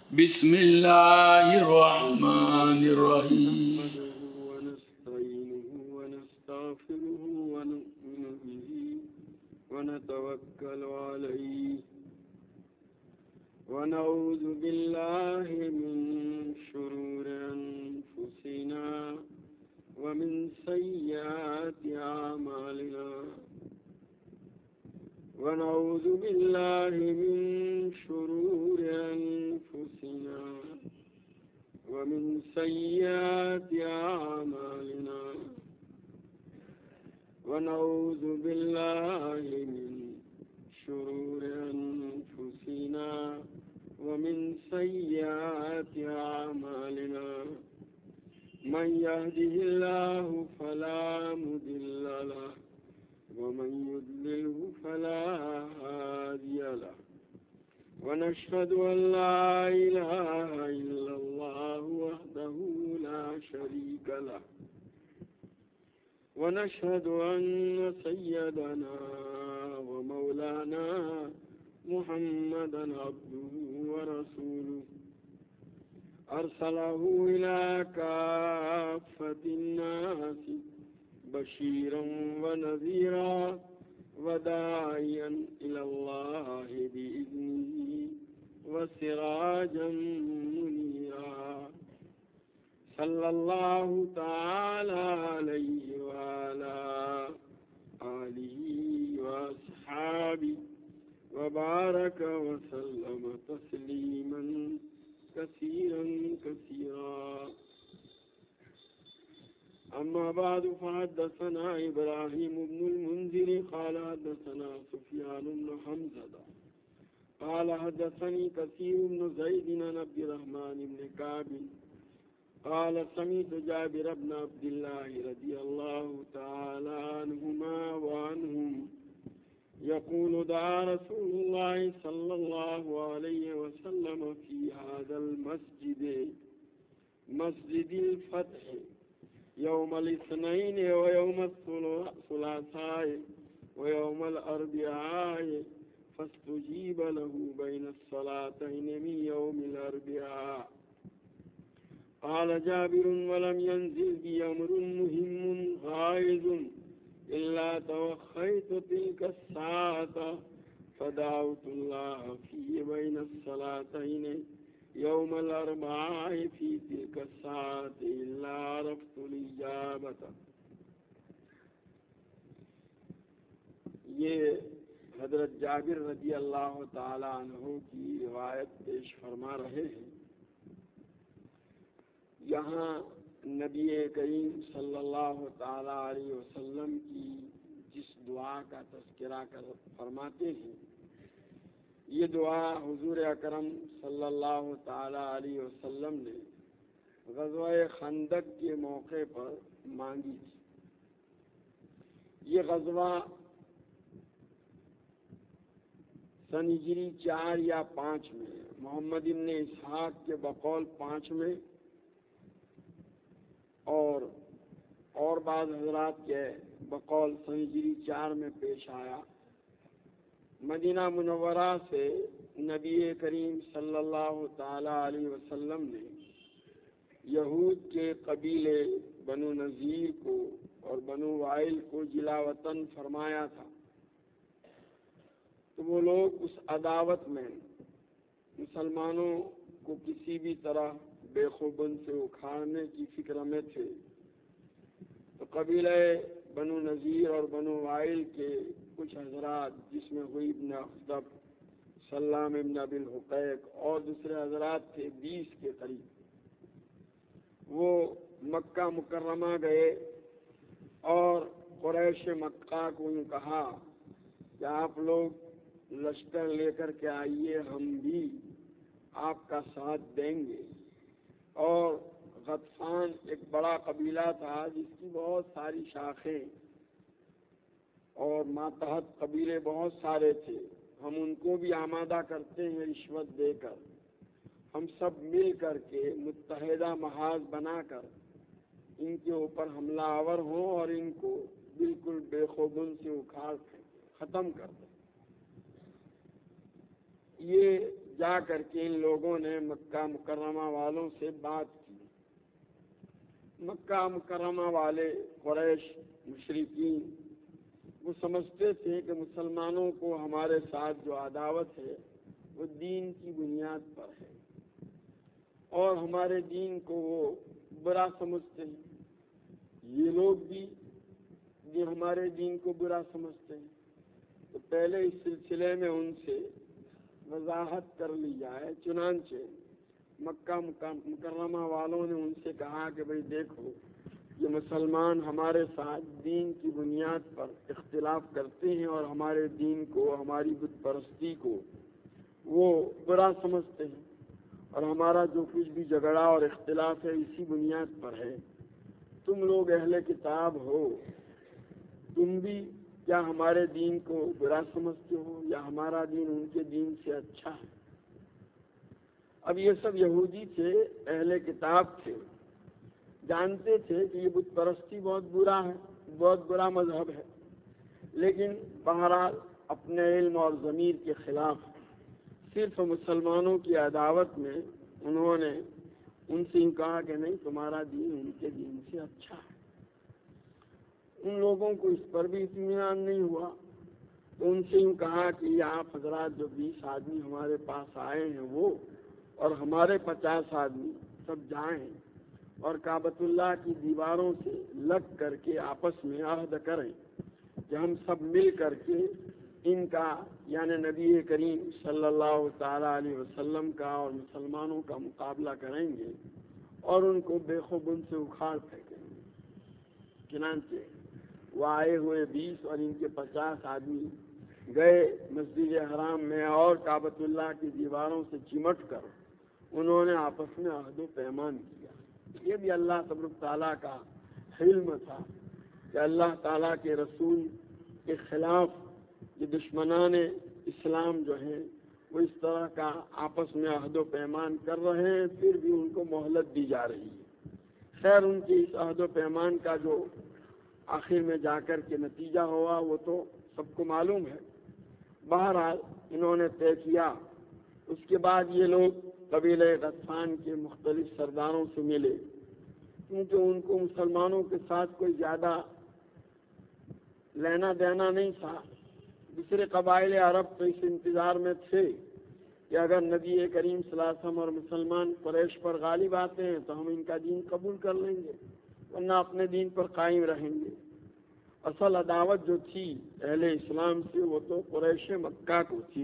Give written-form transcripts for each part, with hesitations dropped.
بسم الله الرحمن الرحيم نحمده ونستعينه ونستغفره ونؤمن به ونتوكل عليه ونعوذ بالله من شرور أنفسنا ومن سيئات أعمالنا ونعوذ بالله من شرور أنفسنا ومن سيئات أعمالنا ونعوذ بالله من شرور أنفسنا ومن سيئات أعمالنا من يهده الله فلا مضل له ومن يضلله فلا هادي له ونشهد أن لا إله إلا الله وحده لا شريك له ونشهد أن سيدنا ومولانا محمدا عبده ورسوله أرسله إلى كافة الناس بشيرا ونذيرا وداعيا إلى الله بإذنه وسراجا منيرا صلى الله تعالى عليه وعلى آله وأصحابه وبارك وسلم تسليما كثيرا كثيرا أما بعد فحدثنا إبراهيم بن المنذر قال حدثنا سفيان بن حمزة قال حدثني كثير بن زيد عن عبد الرحمن بن كعب قال سمعت جابر بن عبد الله رضي الله تعالى عنهما وعنهم يقول دعا رسول الله صلى الله عليه وسلم في هذا المسجد مسجد الفتح يوم الاثنين ويوم الثلاثاء ويوم الأربعاء فاستجيب له بين الصلاتين من يوم الأربعاء. قال جابر ولم ينزل بي أمر مهم غائز إلا توخيت تلك الساعة فدعوت الله في بين الصلاتين يوم الأربعاء في تلك الساعة إلا عرفت الإجابة. یہ حضرت جابر رضی اللہ تعالیٰ عنہ کی روایت پیش فرما رہے ہیں. یہاں نبی کریم صلی اللہ تعالیٰ علیہ وسلم کی جس دعا کا تذکرہ فرماتے ہیں یہ دعا حضور اکرم صلی اللہ تعالیٰ علیہ وسلم نے غزوہ خندق کے موقع پر مانگی تھی. یہ غزوہ سن ہجری 4 یا 5 میں، محمد ابن اسحاق کے بقول 5 میں اور بعض حضرات کے بقول سن ہجری 4 میں پیش آیا. مدینہ منورہ سے نبی کریم صلی اللہ تعالی علیہ وسلم نے یہود کے قبیلے بنو نذیر کو اور بنو وائل کو جلا وطن فرمایا تھا. تو وہ لوگ اس عداوت میں مسلمانوں کو کسی بھی طرح بے خوبن سے اکھاڑنے کی فکر میں تھے. تو قبیلہ بنو نذیر اور بنو وائل کے کچھ حضرات جس میں ہوئی ابن اخطب، سلام ابن ابی الحقیق اور دوسرے حضرات تھے 20 کے قریب، وہ مکہ مکرمہ گئے اور قریش مکہ کو کہا کہ آپ لوگ لشکر لے کر کے آئیے، ہم بھی آپ کا ساتھ دیں گے. اور غطفان ایک بڑا قبیلہ تھا جس کی بہت ساری شاخیں اور ماتحت قبیلے بہت سارے تھے. ہم ان کو بھی آمادہ کرتے ہیں رشوت دے کر، ہم سب مل کر کے متحدہ محاذ بنا کر ان کے اوپر حملہ آور ہوں اور ان کو بالکل بے خوبن سے اکھاڑ ختم کر دیں. یہ جا کر کے ان لوگوں نے مکہ مکرمہ والوں سے بات کی۔ مکہ مکرمہ والے قریش مشرکین وہ سمجھتے تھے کہ مسلمانوں کو ہمارے ساتھ جو عداوت ہے وہ دین کی بنیاد پر ہے، اور ہمارے دین کو وہ برا سمجھتے ہیں، یہ لوگ بھی یہ ہمارے دین کو برا سمجھتے ہیں۔ تو پہلے اس سلسلے میں ان سے وضاحت کر لی جائے۔ چنانچہ مکہ مکرمہ والوں نے ان سے کہا کہ بھئی دیکھو، یہ مسلمان ہمارے ساتھ دین کی بنیاد پر اختلاف کرتے ہیں اور ہمارے دین کو، ہماری بت پرستی کو وہ برا سمجھتے ہیں، اور ہمارا جو کچھ بھی جھگڑا اور اختلاف ہے اسی بنیاد پر ہے۔ تم لوگ اہل کتاب ہو، تم بھی کیا ہمارے دین کو برا سمجھتے ہو یا ہمارا دین ان کے دین سے اچھا ہے؟ اب یہ سب یہودی تھے، اہل کتاب تھے، جانتے تھے کہ یہ بت پرستی بہت برا ہے، بہت برا مذہب ہے، لیکن بہرحال اپنے علم اور ضمیر کے خلاف صرف مسلمانوں کی عداوت میں انہوں نے ان سے یوں کہا کہ نہیں، تمہارا دین ان کے دین سے اچھا ہے۔ ان لوگوں کو اس پر بھی اطمینان نہیں ہوا، تو ان سے یوں کہا کہ آپ حضرات جو 20 آدمی ہمارے پاس آئے ہیں وہ اور ہمارے 50 آدمی سب جائیں اور کعبۃ اللہ کی دیواروں سے لگ کر کے آپس میں عہد کریں کہ ہم سب مل کر کے ان کا یعنی نبی کریم صلی اللہ تعالیٰ علیہ وسلم کا اور مسلمانوں کا مقابلہ کریں گے اور ان کو بے خوبن سے اکھاڑ پھینکیں گے۔ چنانچہ وہ آئے ہوئے 20 اور ان کے 50 آدمی گئے مسجد حرام میں اور کعبۃ اللہ کی دیواروں سے چمٹ کر انہوں نے آپس میں عہد و پیمان کیا۔ یہ بھی اللہ تبارک تعالیٰ کا حلم تھا کہ اللہ تعالیٰ کے رسول کے خلاف یہ دشمنان اسلام جو ہیں وہ اس طرح کا آپس میں عہد و پیمان کر رہے ہیں، پھر بھی ان کو مہلت دی جا رہی ہے۔ خیر ان کے اس عہد و پیمان کا جو آخر میں جا کر کے نتیجہ ہوا وہ تو سب کو معلوم ہے۔ بہرحال انہوں نے طے کیا۔ اس کے بعد یہ لوگ قبیلہ غطفان کے مختلف سرداروں سے ملے، کیونکہ ان کو مسلمانوں کے ساتھ کوئی زیادہ لینا دینا نہیں تھا۔ دوسرے قبائل عرب تو اس انتظار میں تھے کہ اگر نبی کریم صلی اللہ علیہ وسلم اور مسلمان قریش پر غالب آتے ہیں تو ہم ان کا دین قبول کر لیں گے، ورنہ اپنے دین پر قائم رہیں گے۔ اصل عداوت جو تھی اہل اسلام سے وہ تو قریش مکہ کو تھی۔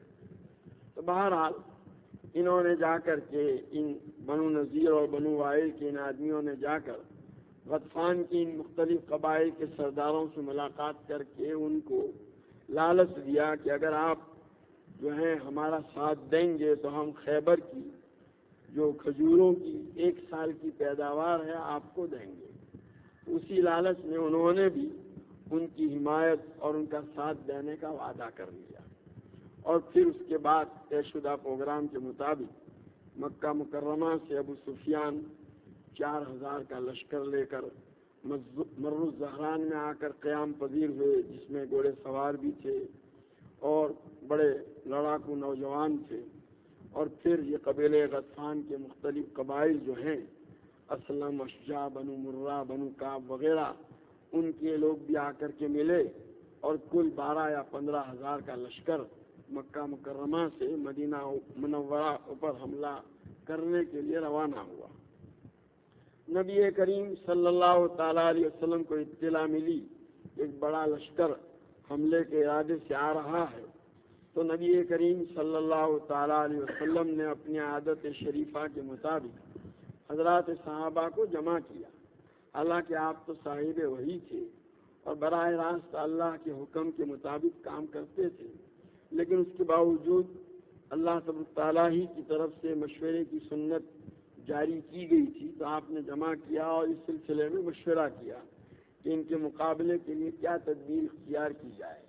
تو بہرحال انہوں نے جا کر کے ان بنو نذیر اور بنو وائل کے ان آدمیوں نے جا کر غطفان کی ان مختلف قبائل کے سرداروں سے ملاقات کر کے ان کو لالچ دیا کہ اگر آپ جو ہیں ہمارا ساتھ دیں گے تو ہم خیبر کی جو کھجوروں کی 1 سال کی پیداوار ہے آپ کو دیں گے۔ اسی لالچ میں انہوں نے بھی ان کی حمایت اور ان کا ساتھ دینے کا وعدہ کر لیا، اور پھر اس کے بعد طے شدہ پروگرام کے مطابق مکہ مکرمہ سے ابو سفیان 4000 کا لشکر لے کر مر الزہران میں آ کر قیام پذیر ہوئے، جس میں گھوڑے سوار بھی تھے اور بڑے لڑاکو نوجوان تھے۔ اور پھر یہ قبیلے غطفان کے مختلف قبائل جو ہیں، اسلم، اشجع، بنو مرہ، بنو کعب وغیرہ، ان کے لوگ بھی آ کر کے ملے، اور کل 12 یا 15 ہزار کا لشکر مکہ مکرمہ سے مدینہ منورہ پر حملہ کرنے کے لیے روانہ ہوا۔ نبی کریم صلی اللہ تعالیٰ علیہ وسلم کو اطلاع ملی کہ ایک بڑا لشکر حملے کے ارادے سے آ رہا ہے، تو نبی کریم صلی اللہ تعالیٰ علیہ وسلم نے اپنی عادت شریفہ کے مطابق حضرات صحابہ کو جمع کیا۔ حالانکہ آپ تو صاحب وحی تھے اور براہ راست اللہ کے حکم کے مطابق کام کرتے تھے، لیکن اس کے باوجود اللہ تبارک تعالیٰ ہی کی طرف سے مشورے کی سنت جاری کی گئی تھی، تو آپ نے جمع کیا اور اس سلسلے میں مشورہ کیا کہ ان کے مقابلے کے لیے کیا تدبیر اختیار کی جائے۔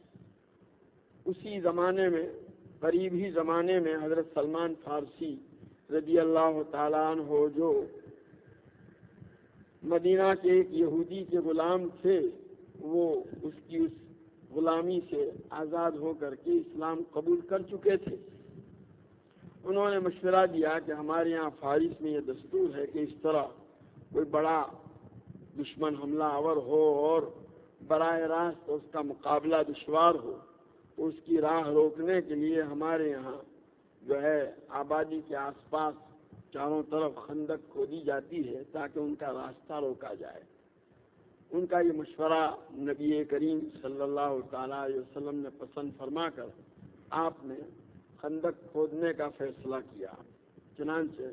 اسی زمانے میں، قریب ہی زمانے میں، حضرت سلمان فارسی رضی اللہ تعالیٰ عنہ جو مدینہ کے ایک یہودی کے غلام تھے، وہ اس غلامی سے آزاد ہو کر کے اسلام قبول کر چکے تھے، انہوں نے مشورہ دیا کہ ہمارے یہاں فارس میں یہ دستور ہے کہ اس طرح کوئی بڑا دشمن حملہ آور ہو اور براہ راست اس کا مقابلہ دشوار ہو تو اس کی راہ روکنے کے لیے ہمارے یہاں جو ہے آبادی کے آس پاس چاروں طرف خندق کھودی جاتی ہے تاکہ ان کا راستہ روکا جائے۔ ان کا یہ مشورہ نبی کریم صلی اللہ تعالیٰ علیہ وسلم نے پسند فرما کر آپ نے خندق کھودنے کا فیصلہ کیا۔ چنانچہ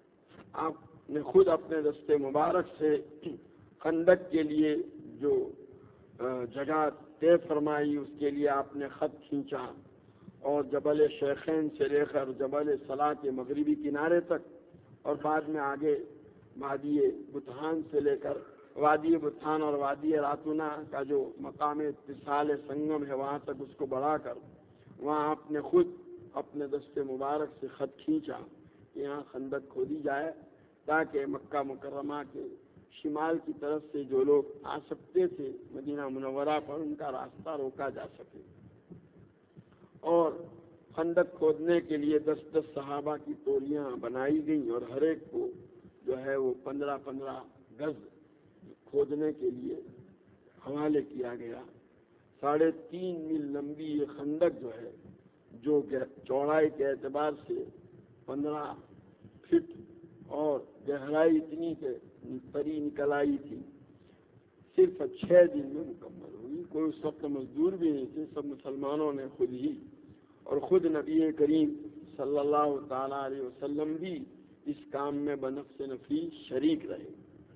آپ نے خود اپنے دستے مبارک سے خندق کے لیے جو جگہ طے فرمائی اس کے لیے آپ نے خط کھینچا اور جبل شیخین سے لے کر جبل صلاح کے مغربی کنارے تک اور بعد میں آگے وادی بطحان سے لے کر وادی بطحان اور وادی راتونا کا جو مقام اتصال سنگم ہے وہاں تک اس کو بڑھا کر وہاں آپ نے خود اپنے دستے مبارک سے خط کھینچا کہ یہاں خندق کھودی جائے تاکہ مکہ مکرمہ کے شمال کی طرف سے جو لوگ آ سکتے تھے مدینہ منورہ پر ان کا راستہ روکا جا سکے۔ اور خندق کھودنے کے لیے 10 صحابہ کی ٹولیاں بنائی گئیں اور ہر ایک کو جو ہے وہ 15 گز کھودنے کے لیے حوالے کیا گیا۔ 3.5 میل لمبی یہ خندق جو ہے جو چوڑائی کے اعتبار سے 15 فٹ اور گہرائی اتنی کہ پری نکل آئی تھی، صرف 6 دن میں مکمل ہوئی۔ کوئی اس وقت مزدور بھی نہیں تھے، سب مسلمانوں نے خود ہی اور خود نبی کریم صلی اللہ تعالیٰ علیہ وسلم بھی اس کام میں بنفس نفیس شریک رہے۔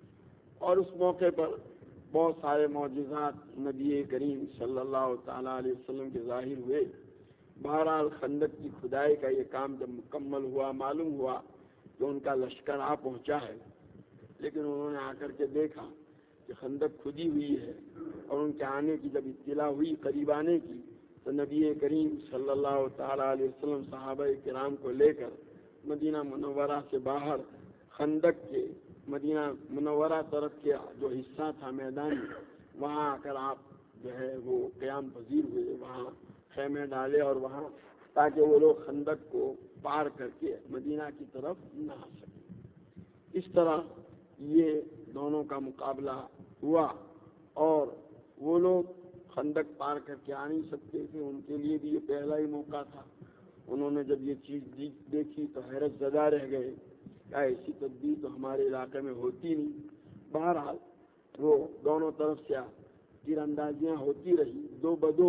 اور اس موقع پر بہت سارے معجزات نبی کریم صلی اللہ تعالیٰ علیہ وسلم کے ظاہر ہوئے۔ بہرحال خندق کی کھدائی کا یہ کام جب مکمل ہوا معلوم ہوا کہ ان کا لشکر آ پہنچا ہے، لیکن انہوں نے آ کر کے دیکھا کہ خندق کھدی ہوئی ہے اور ان کے آنے کی جب اطلاع ہوئی قریب آنے کی تو نبی کریم صلی اللہ تعالیٰ علیہ وسلم صحابہ کرام کو لے کر مدینہ منورہ سے باہر خندق کے مدینہ منورہ طرف کے جو حصہ تھا میدان وہاں آ کر آپ جو ہے وہ قیام پذیر ہوئے، وہاں خیمے ڈالے اور وہاں تاکہ وہ لوگ خندق کو پار کر کے مدینہ کی طرف نہ آ سکیں۔ اس طرح یہ دونوں کا مقابلہ ہوا اور وہ لوگ خندق پار کر کے آ نہیں سکتے تھے، ان کے لیے بھی یہ پہلا ہی موقع تھا۔ انہوں نے جب یہ چیز دیکھی تو حیرت زدہ رہ گئے، کیا ایسی تدبیر تو ہمارے علاقے میں ہوتی نہیں۔ بہرحال وہ دونوں طرف سے تیر اندازیاں ہوتی رہی، 2 بدو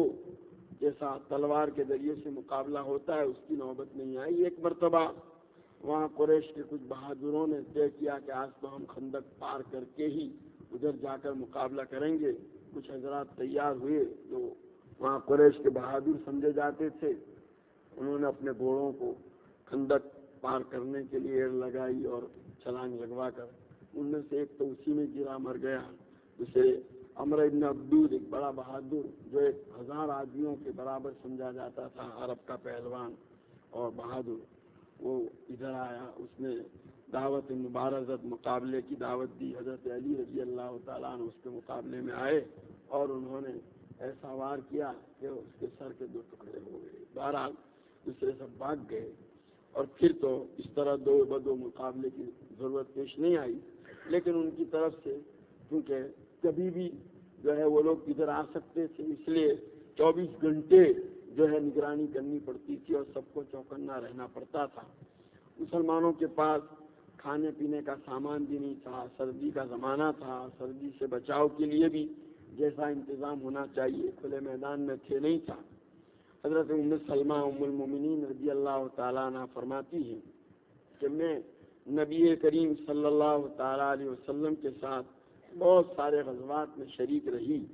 جیسا تلوار کے ذریعے سے مقابلہ ہوتا ہے اس کی نوبت نہیں آئی۔ ایک مرتبہ وہاں قریش کے کچھ بہادروں نے طے کیا کہ آج تو ہم خندق پار کر کے ہی ادھر جا کر مقابلہ کریں گے۔ کچھ حضرات تیار ہوئے جو وہاں قریش کے بہادر سمجھے جاتے تھے، انہوں نے اپنے گھوڑوں کو خندق پار کرنے کے لیے ایڑ لگائی اور چھلانگ لگوا کر ان میں سے ایک تو اسی میں گرا مر گیا۔ دوسرے عمرو ابن عبدود ایک بڑا بہادر جو 1000 آدمیوں کے برابر سمجھا جاتا تھا، عرب کا پہلوان اور بہادر، وہ ادھر آیا، اس نے دعوت مبارزت مقابلے کی دعوت دی۔ حضرت علی رضی اللہ تعالیٰ عنہ اس کے مقابلے میں آئے اور انہوں نے ایسا وار کیا کہ اس کے سر کے 2 ٹکڑے ہو گئے۔ بہرحال دوسرے سب بھاگ گئے اور پھر تو اس طرح 2 بدو مقابلے کی ضرورت پیش نہیں آئی، لیکن ان کی طرف سے کیونکہ کبھی بھی جو ہے وہ لوگ ادھر آ سکتے تھے، اس لیے 24 گھنٹے جو ہے نگرانی کرنی پڑتی تھی اور سب کو چوکنا رہنا پڑتا تھا۔ مسلمانوں کے پاس کھانے پینے کا سامان بھی نہیں تھا، سردی کا زمانہ تھا، سردی سے بچاؤ کے لیے بھی جیسا انتظام ہونا چاہیے کھلے میدان میں تھے نہیں تھا۔ حضرت ام سلمہ ام المومنین رضی اللہ تعالیٰ عنہ فرماتی ہیں کہ میں نبی کریم صلی اللہ تعالیٰ علیہ وسلم کے ساتھ بہت سارے غزوات میں شریک رہی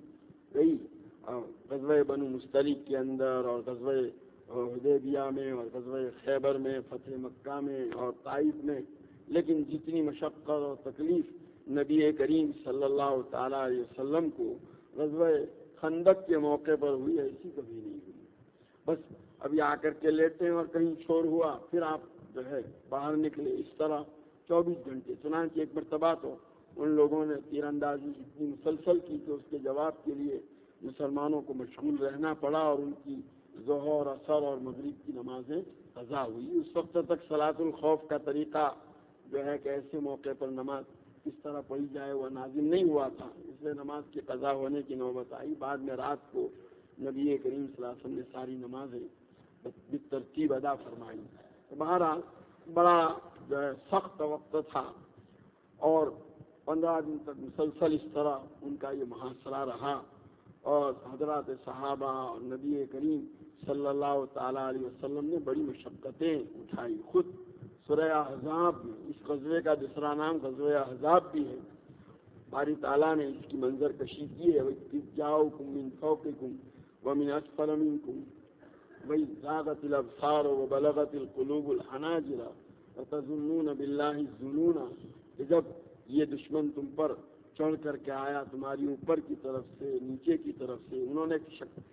غزوہ بنو مستلق کے اندر اور غزوہ حدیبیہ میں اور غزوہ خیبر میں، فتح مکہ میں اور طائف میں، لیکن جتنی مشقت اور تکلیف نبی کریم صلی اللہ تعالیٰ علیہ وسلم کو غزوہ خندق کے موقع پر ہوئی ایسی کبھی نہیں ہوئی۔ بس ابھی آ کر کے لیتے ہیں اور کہیں شور ہوا پھر آپ جو ہے باہر نکلے، اس طرح 24 گھنٹے۔ چنانچہ ایک مرتبہ تو ان لوگوں نے تیر اندازی اتنی مسلسل کی کہ اس کے جواب کے لیے مسلمانوں کو مشغول رہنا پڑا اور ان کی ظہر، عصر اور مغرب کی نمازیں قضا ہوئی. اس وقت تک صلاۃ الخوف کا طریقہ جو ہے کہ ایسے موقع پر نماز کس طرح پڑھی جائے وہ نازل نہیں ہوا تھا، اس لیے نماز کی قضا ہونے کی نوبت آئی. بعد میں رات کو نبی کریم صلی اللہ علیہ وسلم نے ساری نمازیں بالترتیب ادا فرمائی. بہرحال بڑا جو ہے سخت وقت تھا اور 15 دن تک مسلسل اس طرح ان کا یہ محاصرہ رہا اور حضرات صحابہ اور نبی کریم صلی اللہ تعالیٰ علیہ وسلم نے بڑی مشقتیں اٹھائی. خود سورہ احزاب میں اس غزوے کا دوسرا نام غزوہ احزاب بھی ہے. باری تعالیٰ نے اس کی منظر کشی کی ہے. جاؤکم من فوقکم ومن اسفل منکم وَإِذْ زَاغَتِ الْأَبْصَارُ وَبَلَغَتِ الْقُلُوبُ الْحَنَاجِرَ وَتَظُنُّونَ بِاللَّهِ الظُّنُونَ. کہ جب یہ دشمن تم پر چڑھ کر کے آیا تمہاری اوپر کی طرف سے نیچے کی طرف سے، انہوں نے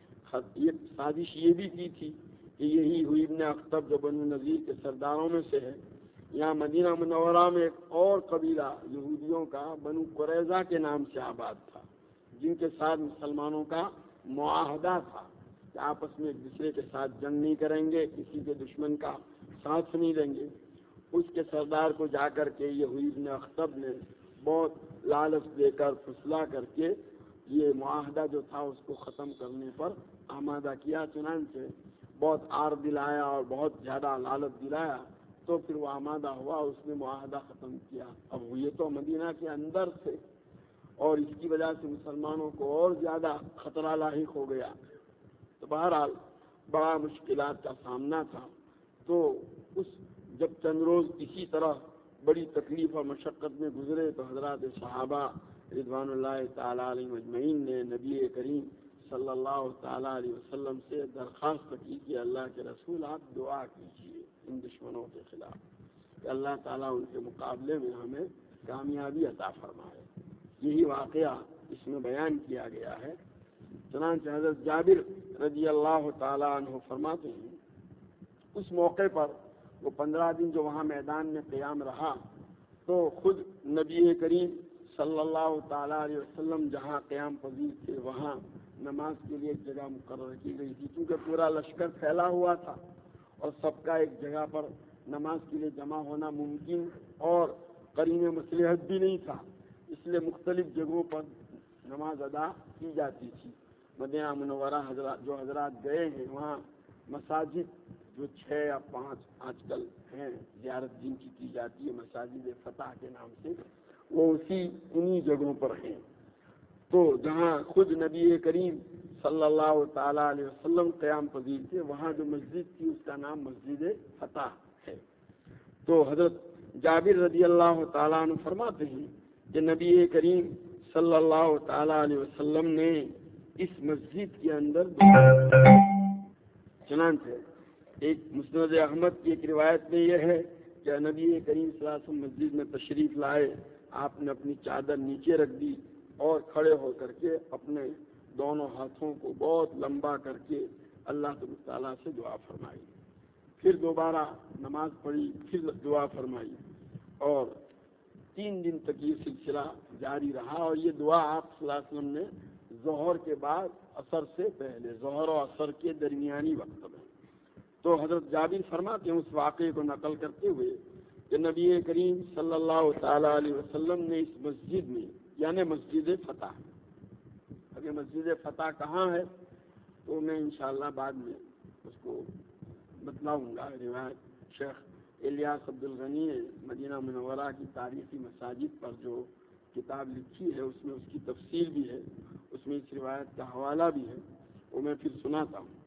یہ سازش یہ بھی کی تھی کہ یہی ہوئی ابن اخطب جو بنو نذیر کے سرداروں میں سے ہے. یہاں مدینہ منورہ میں ایک اور قبیلہ یہودیوں کا بنو قریظہ کے نام سے آباد تھا، جن کے ساتھ مسلمانوں کا معاہدہ تھا کہ آپس میں ایک دوسرے کے ساتھ جنگ نہیں کریں گے، کسی کے دشمن کا ساتھ نہیں دیں گے. اس کے سردار کو جا کر کے یہ ہوئی ابن اخطب نے بہت لالچ دے کر پھسلا کر کے یہ معاہدہ جو تھا اس کو ختم کرنے پر آمادہ کیا. چنانچہ بہت آر دلایا اور بہت زیادہ لالچ دلایا تو پھر وہ آمادہ ہوا، اس نے معاہدہ ختم کیا. اب یہ تو مدینہ کے اندر تھے اور اس کی وجہ سے مسلمانوں کو اور زیادہ خطرہ لاحق ہو گیا. تو بہرحال بڑا مشکلات کا سامنا تھا. تو جب چند روز اسی طرح بڑی تکلیف اور مشقت میں گزرے تو حضرات صحابہ رضوان اللہ تعالیٰ علیہ مجمعین نے نبی کریم صلی اللہ تعالیٰ علیہ وسلم سے درخواست کی کہ اللہ کے رسول آپ دعا کیجیے ان دشمنوں کے خلاف کہ اللہ تعالیٰ ان کے مقابلے میں ہمیں کامیابی عطا فرمائے. یہی واقعہ اس میں بیان کیا گیا ہے. چنانچہ حضرت جابر رضی اللہ تعالیٰ عنہ فرماتے ہیں اس موقع پر وہ 15 دن جو وہاں میدان میں قیام رہا تو خود نبی کریم صلی اللہ تعالیٰ علیہ وسلم جہاں قیام پذیر تھے وہاں نماز کے لیے ایک جگہ مقرر کی گئی تھی، کیونکہ پورا لشکر پھیلا ہوا تھا اور سب کا ایک جگہ پر نماز کے لیے جمع ہونا ممکن اور قرین مصلحت بھی نہیں تھا، اس لیے مختلف جگہوں پر نماز ادا کی جاتی تھی. مدینہ منورہ حضرات گئے ہیں وہاں مساجد جو 6 یا 5 آج کل ہیں زیارت جن کی جاتی ہے مساجد فتح کے نام سے، وہ انہی جگہوں پر ہیں. تو جہاں خود نبی کریم صلی اللہ تعالیٰ علیہ وسلم قیام پذیر تھے وہاں جو مسجد تھی اس کا نام مسجد فتح ہے. تو حضرت جابر رضی اللہ تعالیٰ عنہ فرماتے ہیں کہ نبی کریم صلی اللہ تعالیٰ علیہ وسلم نے اس مسجد کے اندر چنانچہ ایک مسند احمد کی ایک روایت میں یہ ہے کہ نبی کریم صلی اللہ علیہ وسلم مسجد میں تشریف لائے، آپ نے اپنی چادر نیچے رکھ دی اور کھڑے ہو کر کے اپنے دونوں ہاتھوں کو بہت لمبا کر کے اللہ تعالیٰ سے دعا فرمائی. پھر دوبارہ نماز پڑھی، پھر دعا فرمائی اور 3 دن تک یہ سلسلہ جاری رہا. اور یہ دعا آپ صلی اللہ علیہ وسلم نے ظہر کے بعد عصر سے پہلے، ظہر و عصر کے درمیانی وقت میں. تو حضرت جابر فرماتے ہیں اس واقعے کو نقل کرتے ہوئے کہ نبی کریم صلی اللہ تعالیٰ علیہ وسلم نے اس مسجد میں یعنی مسجد فتح، اب یہ مسجد فتح کہاں ہے تو میں انشاءاللہ بعد میں اس کو بتلاؤں گا. روایت شیخ الیاس عبد الغنی نے مدینہ منورہ کی تاریخی مساجد پر جو کتاب لکھی ہے اس میں اس کی تفصیل بھی ہے، اس میں اس روایت کا حوالہ بھی ہے، وہ میں پھر سناتا ہوں.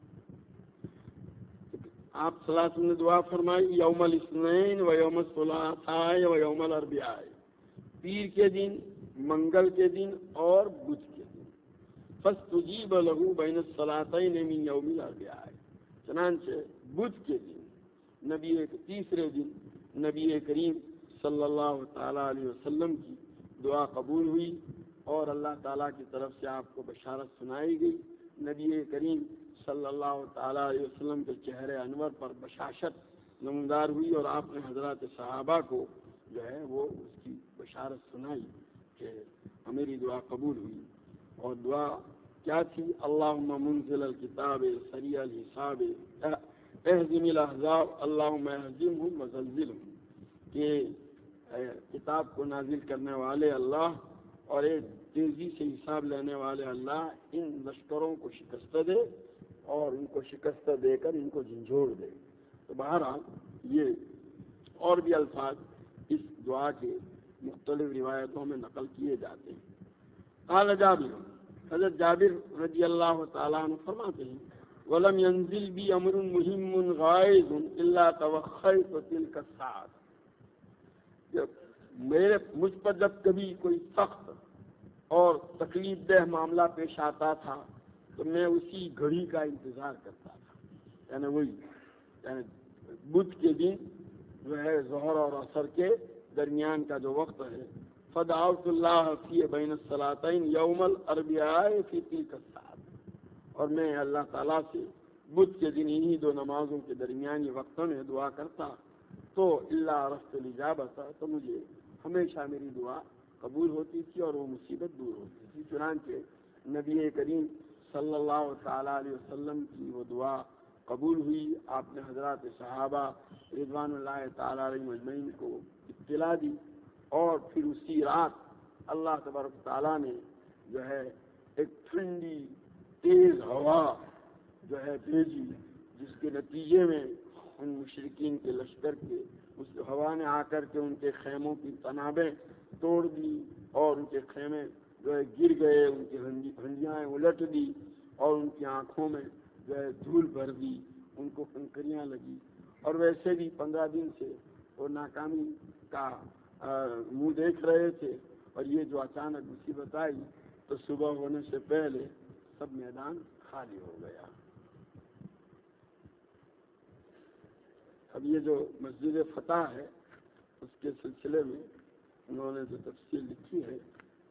آپ صلی اللہ علیہ وسلم نے دعا فرمائی یوم الاثنین و یوم الثلاثاء و یوم الاربعاء، پیر کے دن، منگل کے دن اور بدھ کے دن. فاستجیب له بین الصلاتین من یوم الاربعاء، چنانچہ بدھ کے دن تیسرے دن نبی کریم صلی اللہ تعالیٰ علیہ وسلم کی دعا قبول ہوئی اور اللہ تعالیٰ کی طرف سے آپ کو بشارت سنائی گئی. نبی کریم صلی اللہ تعالیٰ علیہ وسلم کے چہرے انور پر بشاشت نمودار ہوئی اور آپ نے حضرات صحابہ کو جو ہے وہ اس کی بشارت سنائی کہ میری دعا قبول ہوئی. اور دعا کیا تھی؟ اللہم منزل الکتاب سریع الحساب، اہزم الاحزاب اللہم اہزمہم وزلزلہم، کہ کتاب کو نازل کرنے والے اللہ اور ایک تیزی سے حساب لینے والے اللہ ان لشکروں کو شکست دے اور ان کو شکست دے کر ان کو جھنجھوڑ دے۔ تو بہرحال یہ اور بھی الفاظ اس دعا کے مختلف روایتوں میں نقل کیے جاتے ہیں۔ قال جابر، حضرت جابر رضی اللہ تعالیٰ عنہ فرماتے ہیں وَلَمْ يَنزِلْ بِي أَمْرٌ مُهِمٌّ غَائِزٌ إِلَّا تَوَخَّيْتُ تِلْكَ السَّاعَةَ، مجھ پر جب کبھی کوئی سخت اور تکلیف دہ معاملہ پیش آتا تھا تو میں اسی گھڑی کا انتظار کرتا تھا، یعنی وہی بدھ کے دن جو ہے ظہر اور عصر کے درمیان کا جو وقت ہے، فدعوت اللہ فی بین الصلاتین یوم الاربعاء فی تلک الساعۃ، اور میں اللہ تعالیٰ سے بدھ کے دن انہی دو نمازوں کے درمیانی وقتوں میں دعا کرتا تو اللہ عرفت الاجابۃ، تو مجھے ہمیشہ میری دعا قبول ہوتی تھی اور وہ مصیبت دور ہوتی تھی۔ چنانچہ نبی کریم صلی اللہ تعالیٰ علیہ وسلم کی وہ دعا قبول ہوئی، آپ نے حضرات صحابہ رضوان اللہ تعالیٰ علیہ مجمعین کو اطلاع دی، اور پھر اسی رات اللہ تبارک تعالیٰ نے جو ہے ایک ٹھنڈی تیز ہوا جو ہے بھیجی، جس کے نتیجے میں ان مشرکین کے لشکر کے اس ہوا نے آ کر کے ان کے خیموں کی تنابیں توڑ دی اور ان کے خیمے جو ہے گر گئے، ان کی ہنڈیاں الٹ دی اور ان کی آنکھوں میں جو ہے دھول بھر دی، ان کو کنکریاں لگی، اور ویسے بھی 15 دن سے وہ ناکامی کا منہ دیکھ رہے تھے، اور یہ جو اچانک مصیبت آئی تو صبح ہونے سے پہلے سب میدان خالی ہو گیا۔ اب یہ جو مسجد فتح ہے اس کے سلسلے میں انہوں نے جو تفصیل لکھی ہے،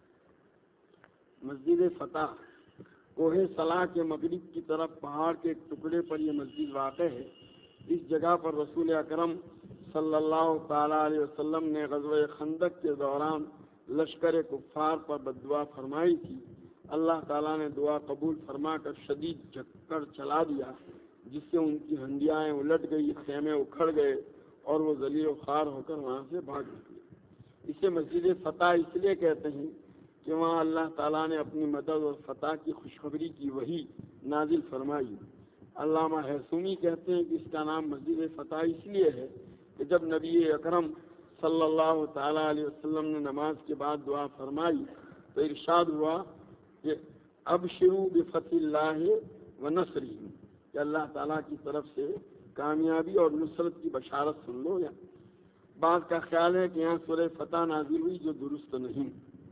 مسجد فتح کوہ صلاح کے مغرب کی طرف پہاڑ کے ایک ٹکڑے پر یہ مسجد واقع ہے۔ اس جگہ پر رسول اکرم صلی اللہ تعالیٰ علیہ وسلم نے غزوہ خندق کے دوران لشکر کفار پر بددعا فرمائی تھی۔ اللہ تعالیٰ نے دعا قبول فرما کر شدید جھکڑ چلا دیا، جس سے ان کی ہنڈیاں الٹ گئی، خیمے اکھڑ گئے اور وہ ذلیل و خوار ہو کر وہاں سے بھاگ نکلے۔ اسے مسجد فتح اس لیے کہتے ہیں کہ وہاں اللہ تعالیٰ نے اپنی مدد اور فتح کی خوشخبری کی وحی نازل فرمائی۔ علامہ حیثومی کہتے ہیں کہ اس کا نام مسجد فتح اس لیے ہے کہ جب نبی اکرم صلی اللہ تعالیٰ علیہ وسلم نے نماز کے بعد دعا فرمائی تو ارشاد ہوا کہ ابشروا بفتح اللہ و نصرہ، کہ اللہ تعالیٰ کی طرف سے کامیابی اور نصرت کی بشارت سن لو۔ یا بعض کا خیال ہے کہ یہاں سورہ فتح نازل ہوئی جو درست نہیں۔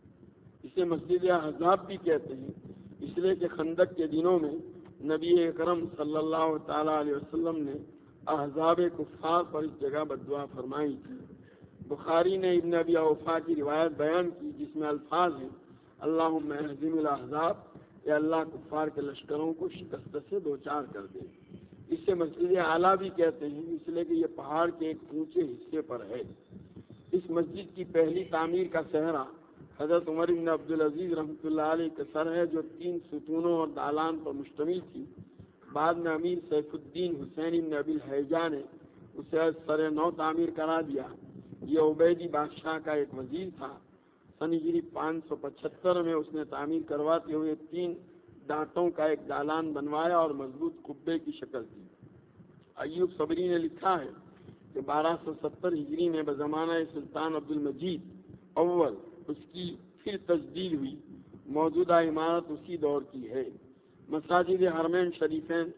اسے مسجد احزاب بھی کہتے ہیں اس لیے کہ خندق کے دنوں میں نبی اکرم صلی اللہ تعالیٰ علیہ وسلم نے احزاب کفار پر اس جگہ بددعا فرمائی تھی۔ بخاری نے ابن ابی اوفا کی روایت بیان کی جس میں الفاظ ہیں اللہم اہزم الاحزاب، اے اللہ کفار کے لشکروں کو شکست سے دوچار کر دے۔ اسے مسجد اعلیٰ بھی کہتے ہیں اس لیے کہ یہ پہاڑ کے ایک اونچے حصے پر ہے۔ اس مسجد کی پہلی تعمیر کا صحرا حضرت عمر بن عبدالعزیز رحمۃ اللہ علیہ کا سر ہے، جو 3 ستونوں اور دالان پر مشتمل تھی۔ بعد میں امیر سیف الدین حسین بن ابی الہیجہ نے اسے سر نو تعمیر کرا دیا۔ یہ عبیدی بادشاہ کا ایک وزیر تھا۔ سن ہجری 575 میں اس نے تعمیر کرواتے ہوئے 3 ڈانٹوں کا ایک دالان بنوایا اور مضبوط قبے کی شکل دی۔ ایوب صبری نے لکھا ہے کہ 1270 ہجری میں بزمانہ سلطان عبد المجید اول اس کی پھر تجدید ہوئی۔ موجودہ عمارت اسی دور کی ہے۔ مساجد حرمین شریفین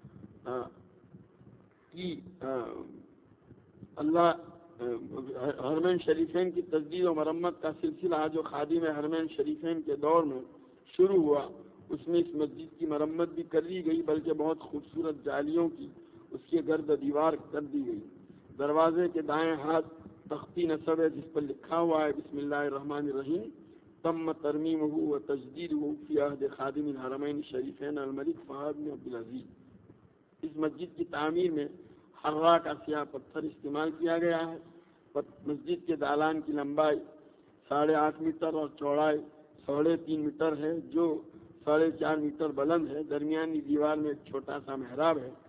حرمین شریفین کی تجدید و مرمت کا سلسلہ جو خادم حرمین شریفین کے دور میں شروع ہوا، اس میں اس مسجد کی مرمت بھی کر دی گئی، بلکہ بہت خوبصورت جالیوں کی اس کے گرد دیوار کر دی گئی۔ دروازے کے دائیں ہاتھ تختی نصب ہے جس پر لکھا ہوا ہے بسم اللہ الرحمن الرحیم، تم ترمیمہ و تجدیدہ فی عہد خادم الحرمین شریفین الملک فہد بن عبدالعزیز۔ اس مسجد کی تعمیر میں حرہ کا سیاہ پتھر استعمال کیا گیا ہے۔ مسجد کے دالان کی لمبائی 8.5 میٹر اور چوڑائی 3.5 میٹر ہے، جو 4.5 میٹر بلند ہے۔ درمیانی دیوار میں ایک چھوٹا سا محراب ہے۔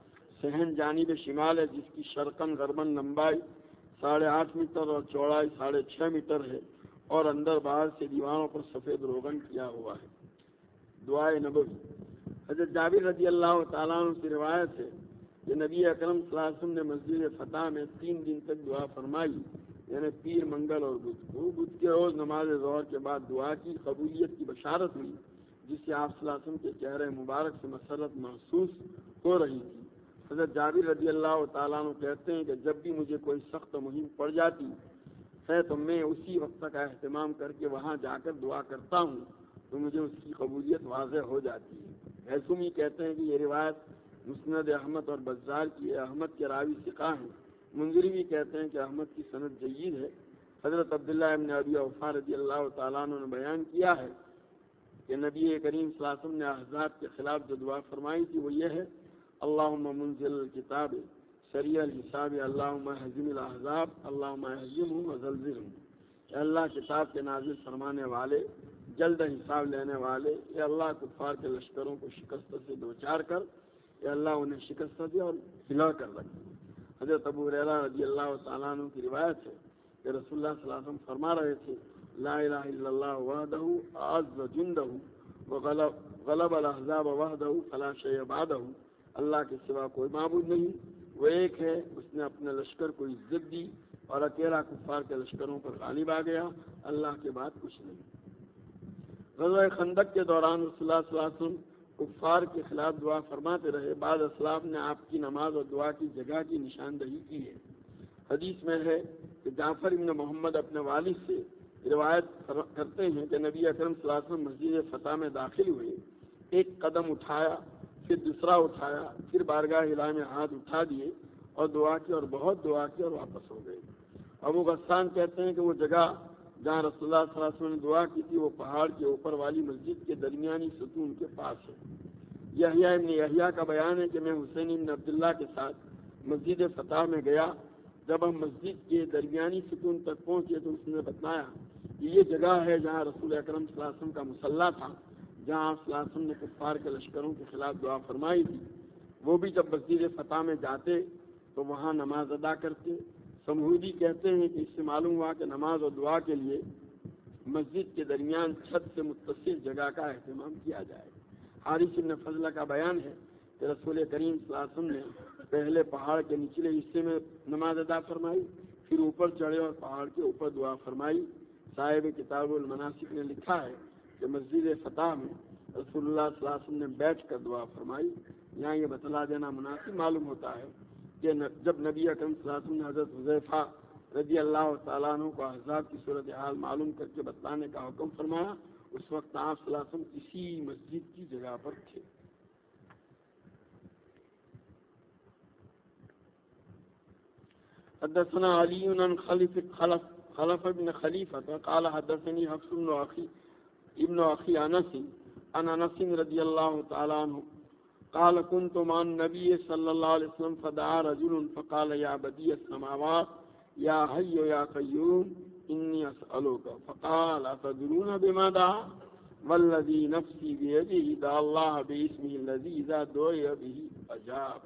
صحن جانب شمال ہے، جس کی شرقن غربن لمبائی 8.5 میٹر اور چوڑائی 6.5 میٹر ہے، اور اندر باہر سے دیواروں پر سفید روغن کیا ہوا ہے۔ دعائے نبوی۔ حضرت جابر رضی اللہ تعالیٰ عنہ کی روایت ہے کہ نبی اکرم صلی اللہ علیہ وسلم نے مسجد فتح میں 3 دن تک دعا فرمائی، یعنی پیر، منگل اور بدھ کو۔ بدھ کے روز نماز ظہر کے بعد دعا کی قبولیت کی بشارت ہوئی، جس سے آپ صلی اللہ علیہ وسلم کے چہرے مبارک سے مسرت محسوس ہو رہی تھی۔ حضرت جابر رضی اللہ تعالیٰ عنہ کہتے ہیں کہ جب بھی مجھے کوئی سخت مہم پڑ جاتی ہے تو میں اسی وقت کا اہتمام کر کے وہاں جا کر دعا کرتا ہوں تو مجھے اس کی قبولیت واضح ہو جاتی ہے۔ حیثمی کہتے ہیں کہ یہ روایت مسند احمد اور بزار کی ہے۔ احمد کے راوی ثقہ ہیں۔ منذری بھی کہتے ہیں کہ احمد کی سند جید ہے۔ حضرت عبداللہ ابن ابی اوفا رضی اللہ تعالیٰ عنہ نے بیان کیا ہے کہ نبی کریم صلی اللہ علیہ وسلم نے احزاب کے خلاف جو دعا فرمائی تھی وہ یہ ہے: اللہم منزل الکتاب سریع الحساب اللہم اہزم الاحزاب اللہم اہزمہم وزلزلہم۔ اے اللہ کتاب کے نازل فرمانے والے، جلد حساب لینے والے، اے اللہ کفار کے لشکروں کو شکست سے دوچار کر، اے اللہ انہیں شکست دے اور ہلا کر رکھ۔ حضرت ابو ہریرہ رضی اللہ تعالیٰ عنہ کی روایت ہے کہ رسول اللہ صلی اللہ علیہ وسلم فرما رہے تھے: لا الہ الا اللہ وحدہ اعز جندہ وغلب الاحزاب وحدہ فلا شیء بعدہ۔ اللہ کے سوا کوئی معبود نہیں، وہ ایک ہے، اس نے اپنے لشکر کو عزت دی اور اکیلا کفار کے لشکروں پر غالب آ گیا، اللہ کے بعد کچھ نہیں۔ غزوہ خندق کے دوران رسول اللہ صلی اللہ علیہ وسلم کفار کے خلاف دعا فرماتے رہے۔ بعض اسلاف نے آپ کی نماز اور دعا کی جگہ کی نشاندہی کی ہے۔ حدیث میں ہے کہ جعفر ابن محمد اپنے والد سے روایت کرتے ہیں کہ نبی اکرم صلی اللہ علیہ وسلم مسجد فتح میں داخل ہوئے، ایک قدم اٹھایا، پھر دوسرا اٹھایا، پھر بارگاہ الہی میں ہاتھ اٹھا دیے اور دعا کی اور بہت دعا کی اور واپس ہو گئے۔ ابو غسان کہتے ہیں کہ وہ جگہ جہاں رسول اللہ صلی اللہ علیہ وسلم نے دعا کی تھی وہ پہاڑ کے اوپر والی مسجد کے درمیانی ستون کے پاس ہے۔ یحییٰ ابن یحییٰ کا بیان ہے کہ میں حسین ابن عبداللہ کے ساتھ مسجد فتح میں گیا۔ جب ہم مسجد کے درمیانی ستون تک پہنچے تو اس نے بتایا کہ یہ جگہ ہے جہاں رسول اکرم صلی اللہ علیہ وسلم کا مصلی تھا، جہاں آپ صلی اللہ علیہ وسلم نے کفار کے لشکروں کے خلاف دعا فرمائی تھی۔ وہ بھی جب مسجد فتح میں جاتے تو وہاں نماز ادا کرتے۔ سمہودی کہتے ہیں کہ اس سے معلوم ہوا کہ نماز اور دعا کے لیے مسجد کے درمیان چھت سے متصل جگہ کا اہتمام کیا جائے۔ حارث بن فضلہ کا بیان ہے کہ رسول کریم صلی اللہ علیہ وسلم نے پہلے پہاڑ کے نچلے حصے میں نماز ادا فرمائی، پھر اوپر چڑھے اور پہاڑ کے اوپر دعا فرمائی۔ صاحب کتاب المناسک نے لکھا ہے کہ مسجد فتح میں رسول اللہ صلی اللہ علیہ وسلم نے بیٹھ کر دعا فرمائی۔ یہاں یہ بتلا دینا مناسب معلوم ہوتا ہے کہ جب نبی اکرم صلی اللہ علیہ وسلم نے حضرت حذیفہ رضی اللہ تعالیٰ عنہ کو احزاب کی صورتحال معلوم کر کے بتلانے کا حکم فرمایا، اس وقت آپ صلی اللہ علیہ وسلم اسی مسجد کی جگہ پر تھے۔ حدثنا علی بن خلف بن خلیفہ قال حدثني حفص ابن اخی انس عن انس رضی اللہ تعالی عنہ قال كنت مع النبي صلى الله عليه وسلم فدعا رجل فقال يا بديع السماوات يا حي يا قيوم اني اسالك فقال اتدرون بما دعا والذي نفسي بيده دعا الله باسمه الذي اذا دعي به اجاب۔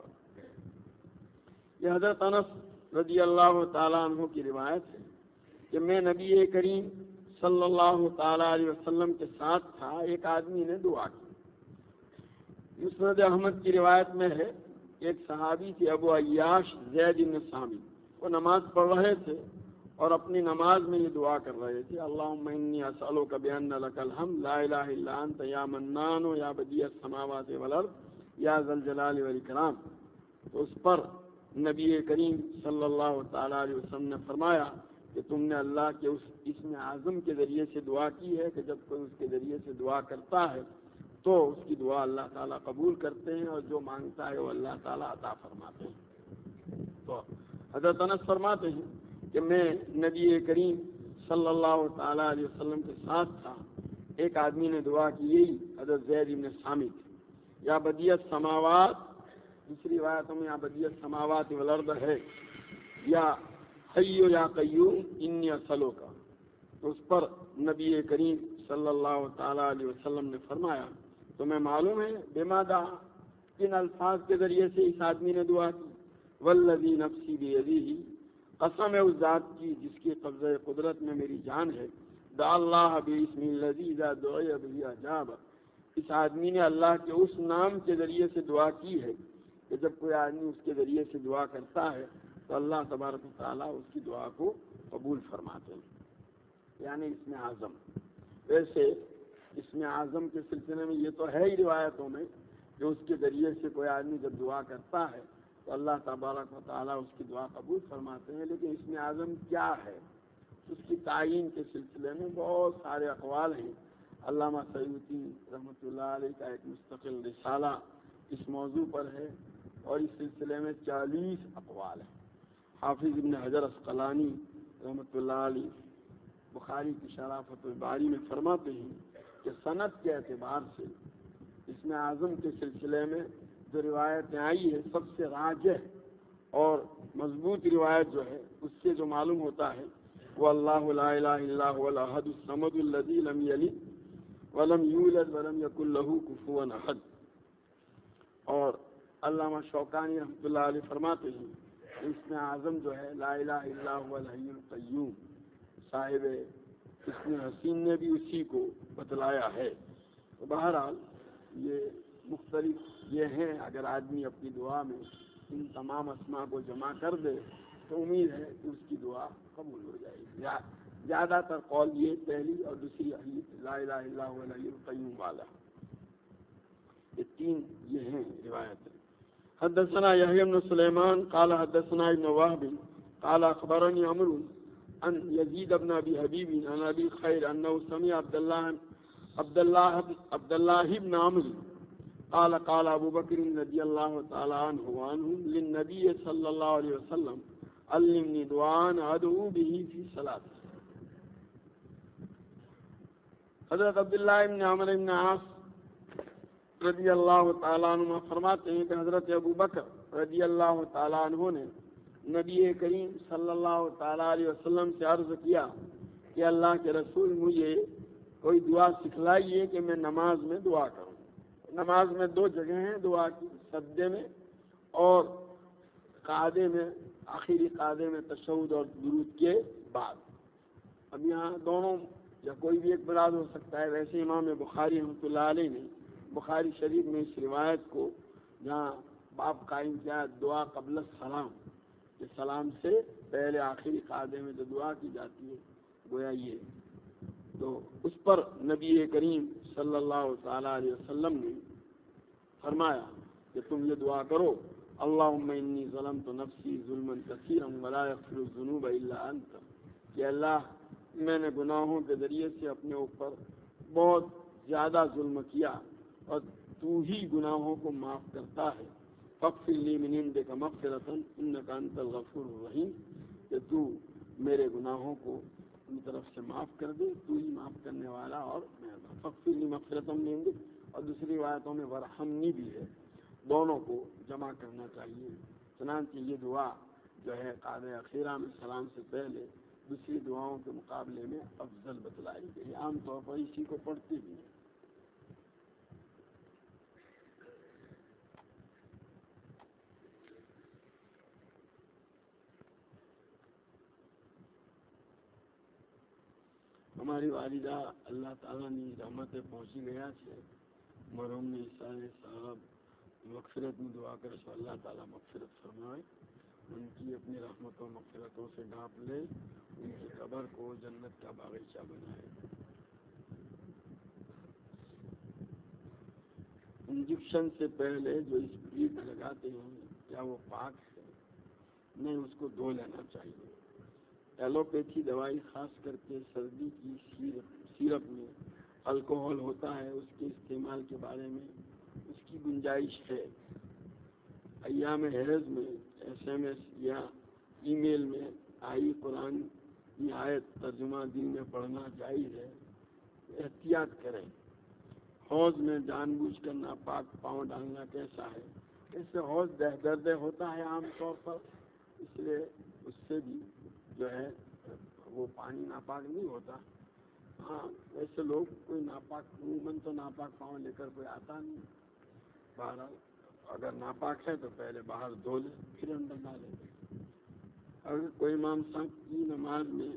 یہ حضرت انس رضی اللہ تعالیٰ عنہ کی روایت ہے کہ میں نبی کریم صلی اللہ تعالیٰ علیہ وسلم کے ساتھ تھا، ایک آدمی نے دعا کی۔ مسند احمد کی روایت میں ہے ایک صحابی تھے ابو عیاش زید بن ثابت، وہ نماز پڑھ رہے تھے اور اپنی نماز میں یہ دعا کر رہے تھے: اللہم انی اسألک بان لک الحمد لا الہ الا انت یا منان یا بدیع السماوات والارض یا ذا الجلال والاکرام۔ تو اس پر نبی کریم صلی اللہ تعالیٰ علیہ وسلم نے فرمایا کہ تم نے اللہ کے اس اسم اعظم کے ذریعے سے دعا کی ہے کہ جب کوئی اس کے ذریعے سے دعا کرتا ہے تو اس کی دعا اللہ تعالیٰ قبول کرتے ہیں اور جو مانگتا ہے وہ اللہ تعالیٰ عطا فرماتے ہیں۔ تو حضرت انس فرماتے ہیں کہ میں نبی کریم صلی اللہ تعالیٰ علیہ وسلم کے ساتھ تھا، ایک آدمی نے دعا کی، یہی حضرت زید بن ثابت، یا بدیع السماوات، دوسری روایتوں میں یا بدیع السماوات والارض ہے، یا حی یا قیوم انی اسألک۔ تو اس پر نبی کریم صلی اللہ تعالیٰ علیہ وسلم نے فرمایا تمہیں معلوم ہے بما دعا، کن الفاظ کے ذریعے سے اس آدمی نے دعا کی؟ والذی نفسی بیدیہ، قسم ہے اس ذات کی جس کی قبضہ قدرت میں میری جان ہے، دعا اللہ باسم الذی اذا دعی بہ اجاب، اس آدمی نے اللہ کے اس نام کے ذریعے سے دعا کی ہے کہ جب کوئی آدمی اس کے ذریعے سے دعا کرتا ہے تو اللہ تبارک و تعالیٰ اس کی دعا کو قبول فرماتے ہیں، یعنی اسم اعظم۔ ویسے اسم اعظم کے سلسلے میں یہ تو ہے ہی روایتوں میں کہ اس کے ذریعے سے کوئی آدمی جب دعا کرتا ہے تو اللہ تبارک و تعالیٰ اس کی دعا قبول فرماتے ہیں، لیکن اسم اعظم کیا ہے اس کی تعین کے سلسلے میں بہت سارے اقوال ہیں۔ علامہ سیوطی رحمۃ اللہ علیہ کا ایک مستقل رسالہ اس موضوع پر ہے اور اس سلسلے میں 40 اقوال ہیں۔ حافظ ابن حجر عسقلانی رحمۃ اللہ علیہ بخاری کی شرح فتح الباری میں فرماتے ہیں کہ سند کے اعتبار سے اسم اعظم کے سلسلے میں جو روایتیں آئی ہے سب سے راجح اور مضبوط روایت جو ہے اس سے جو معلوم ہوتا ہے وہ اللہ لا الہ الا هو الاحد الصمد الذی لم یلد ولم یولد ولم یکن له کفوا احد۔ اور علامہ شوکانی رحمۃ اللہ علیہ فرماتے ہیں کہ اسم اعظم جو ہے لا الہ الا هو الحی القیوم، صاحب اسم حسین نے بھی اسی کو بتلایا ہے۔ تو بہرحال یہ مختلف یہ ہیں، اگر آدمی اپنی دعا میں ان تمام اسماء کو جمع کر دے تو امید ہے کہ اس کی دعا قبول ہو جائے گی۔ زیادہ تر قول یہ پہلی اور دوسری لا الہ الا هو الحی القیوم والا، یہ تین یہ ہیں روایتیں۔ حدثنا یحیی بن سلیمان قال حدثنا ابن وهب قال اخبرني عمرو عن يزيد بن ابي حبيب عن ابي خير انه سمع عبد الله بن عمرو قال قال ابو بکر رضی اللہ تعالی عنہ وعنهم للنبي صلی اللہ علیہ وسلم علمني دعاء ادعو به في صلاتي۔ حضرت عبداللہ بن عمرو بن عاص رضی اللہ تعالیٰ عنہ فرماتے ہیں کہ حضرت ابو بکر رضی اللہ تعالیٰ عنہ نے نبی کریم صلی اللہ تعالیٰ علیہ وسلم سے عرض کیا کہ اللہ کے رسول مجھے کوئی دعا سکھلائیے کہ میں نماز میں دعا کروں۔ نماز میں دو جگہ ہیں دعا کی، سجدے میں اور قعدے میں، آخری قعدے میں تشہد اور درود کے بعد۔ اب یہاں دونوں یا کوئی بھی ایک مراد ہو سکتا ہے۔ ویسے امام بخاری رحمۃ اللہ علیہ نے بخاری شریف میں اس روایت کو جہاں باب قائم کیا دعا قبل السلام، کہ سلام سے پہلے آخری قعدے میں جو دعا کی جاتی ہے گویا یہ، تو اس پر نبی کریم صلی اللہ تعالیٰ علیہ وسلم نے فرمایا کہ تم یہ دعا کرو اللہم انی ظلمت نفسی ظلما کثیرا ولا یغفر الذنوب الا انت، کہ اللہ میں نے گناہوں کے ذریعے سے اپنے اوپر بہت زیادہ ظلم کیا اور تو ہی گناہوں کو معاف کرتا ہے، فاغفر لی من عندک مغفرۃ انک انت الغفور الرحیم، کہ تو میرے گناہوں کو اپنی طرف سے معاف کر دے، تو ہی معاف کرنے والا اور مہربان۔ فاغفر لی مغفرۃ من عندک، اور دوسری روایتوں میں ورحمنی بھی ہے، دونوں کو جمع کرنا چاہیے۔ چنانچہ یہ دعا جو ہے قعدہ اخیرہ میں سلام سے پہلے دوسری دعاؤں کے مقابلے میں افضل بتلائی گئی، عام طور پر اسی کو پڑھتے بھی ہیں۔ ہماری والدہ اللہ تعالیٰ نے رحمت پہنچی گیا سے مرحوم نے سارے صاحب مغفرت میں دعا کر سو اللہ تعالیٰ مغفرت فرمائے، ان کی اپنی رحمت و مغفرتوں سے ڈھانپ لے، ان کی قبر کو جنت کا باغیچہ بنائے۔ انجیکشن سے پہلے جو اسپریٹ لگاتے ہیں کیا وہ پاک ہے؟ نہیں، اس کو دھو لینا چاہیے۔ ایلوپیتھی دوائی خاص کر کے سردی کی سیرپ میں الکوہل ہوتا ہے، اس کے استعمال کے بارے میں اس کی گنجائش ہے۔ ایام حیض میں SMS یا ای میل میں آئی قرآن کی آیت ترجمہ دل میں پڑھنا جائز ہے، احتیاط کریں۔ حوض میں جان بوجھ کر ناپاک پاؤں ڈالنا کیسا ہے؟ اس سے حوض درد ہوتا ہے عام طور پر، اس لیے اس سے بھی جو ہے وہ پانی ناپاک نہیں ہوتا۔ ہاں ایسے لوگ کوئی ناپاک عموماً تو ناپاک پاؤں لے کر کوئی آتا نہیں، بہرحال اگر ناپاک ہے تو پہلے باہر دھو لے پھر اندر ڈالے. اگر کوئی امام صاحب کی نماز میں